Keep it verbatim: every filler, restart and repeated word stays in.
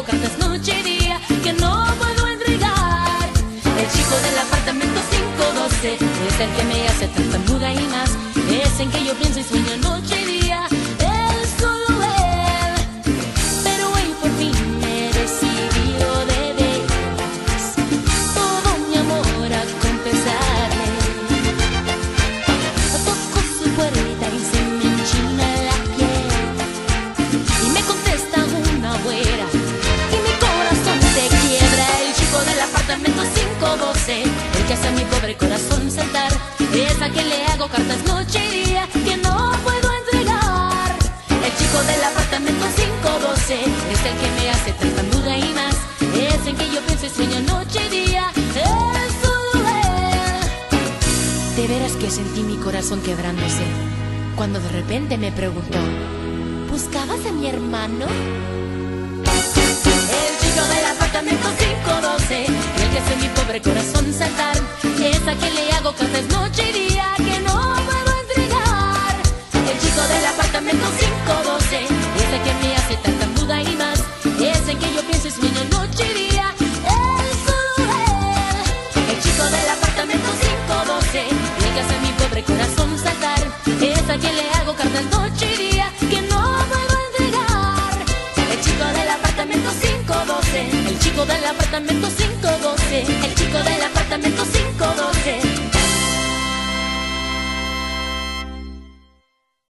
cartas noche y día que no puedo entregar. El chico del apartamento cinco doce es el que me hace tartamuda y más. Es en que yo pienso y sueño noche y día. Él, solo él. Pero hoy por fin me he decidido de veras todo mi amor a confesarle. Toco su puerta y se me enchina la piel y me contesta una güera y mi corazón se quiebra. El chico del apartamento cinco doce, el que hace a mi pobre corazón saltar, es a quien le hago cartas noche y día que no puedo entregar. El chico del apartamento cinco doce es el que me hace tartamuda y más. Es en que yo pienso y sueño noche y día. Es solo él. De veras que sentí mi corazón quebrándose cuando de repente me preguntó: ¿buscabas a mi hermano? El chico del apartamento cinco doce, el que hace mi pobre corazón saltar, es a quien le hago cartas noche y día que no puedo entregar. El chico del apartamento cinco doce es el que me hace tartamuda y más. Es en que yo pienso y sueño noche y día. Él, solo él. El chico del apartamento cinco doce, el que hace mi pobre corazón saltar, es a quien le hago cartas noche y día que no puedo entregar. El chico del apartamento cinco doce, el chico del apartamento cinco doce.